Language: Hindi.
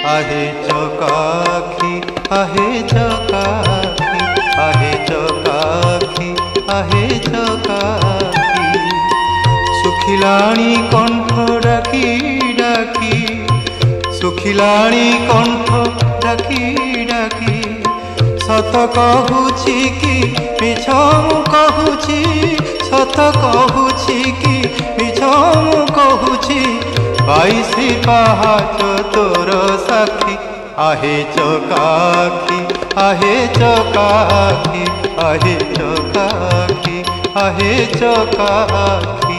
आहे चकाखी आहे चकाखी आहे चकाखी आहे चकाखी सुखिलाणी कंठ डाकी डाकी सुखिलाणी कंठ डाकी डाकी सत कहूछि कि मिछ मु कहूछि सत कहूछि कि मिछ मु कहूछि 22 पहाच तोर साक्षी आहे चकाखी आहे चकाखी आहे चकाखी आहे चकाखी।